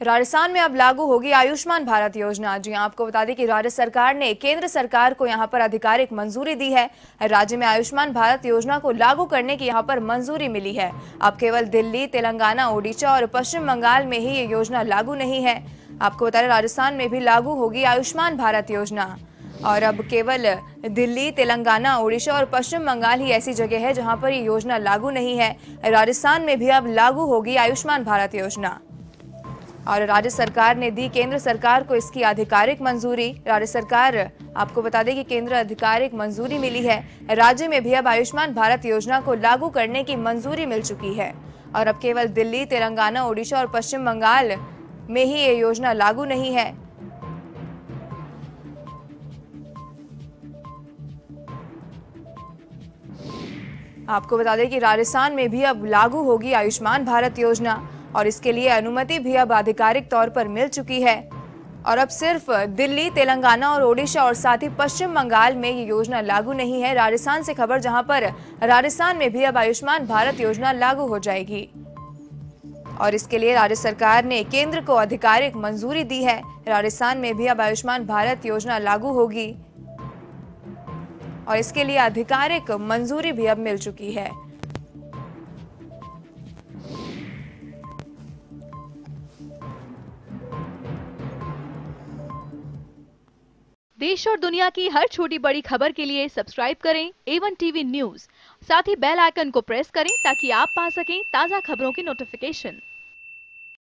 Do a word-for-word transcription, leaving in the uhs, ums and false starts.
राजस्थान में अब लागू होगी आयुष्मान भारत योजना। जी हां, आपको बता दें कि राज्य सरकार ने केंद्र सरकार को यहां पर आधिकारिक मंजूरी दी है। राज्य में आयुष्मान भारत योजना को लागू करने की यहां पर मंजूरी मिली है। अब केवल दिल्ली, तेलंगाना, ओडिशा और पश्चिम बंगाल में ही ये योजना लागू नहीं है। आपको बता दें राजस्थान में भी लागू होगी आयुष्मान भारत योजना और अब केवल दिल्ली, तेलंगाना, ओडिशा और पश्चिम बंगाल ही ऐसी जगह है जहां पर ये योजना लागू नहीं है। राजस्थान में भी अब लागू होगी आयुष्मान भारत योजना और राज्य सरकार ने दी केंद्र सरकार को इसकी आधिकारिक मंजूरी। राज्य सरकार, आपको बता दें कि केंद्र आधिकारिक मंजूरी मिली है। राज्य में भी अब आयुष्मान भारत योजना को लागू करने की मंजूरी मिल चुकी है और अब केवल दिल्ली, तेलंगाना, ओडिशा और पश्चिम बंगाल में ही ये योजना लागू नहीं है। आपको बता दें कि राजस्थान में भी अब लागू होगी आयुष्मान भारत योजना और इसके लिए अनुमति भी अब आधिकारिक तौर पर मिल चुकी है और अब सिर्फ दिल्ली, तेलंगाना और ओडिशा और साथ ही पश्चिम बंगाल में ये योजना लागू नहीं है। राजस्थान से खबर, जहां पर राजस्थान में भी अब आयुष्मान भारत योजना लागू हो जाएगी और इसके लिए राज्य सरकार ने केंद्र को आधिकारिक मंजूरी दी है। राजस्थान में भी अब आयुष्मान भारत योजना लागू होगी और इसके लिए आधिकारिक मंजूरी भी अब मिल चुकी है। देश और दुनिया की हर छोटी बड़ी खबर के लिए सब्सक्राइब करें ए वन टीवी न्यूज़। साथ ही बेल आइकन को प्रेस करें ताकि आप पा सकें ताज़ा खबरों की नोटिफिकेशन।